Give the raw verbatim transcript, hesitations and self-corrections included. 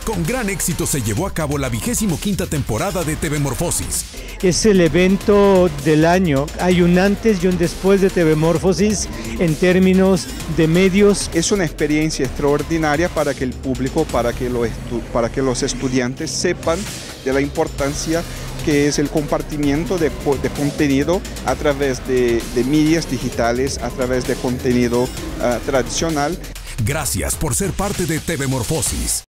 Con gran éxito se llevó a cabo la vigésimo quinta temporada de T V Morfosis. Es el evento del año. Hay un antes y un después de T V Morfosis en términos de medios. Es una experiencia extraordinaria para que el público, para que, lo para que los estudiantes sepan de la importancia que es el compartimiento de, de contenido a través de, de medios digitales, a través de contenido uh, tradicional. Gracias por ser parte de T V Morfosis.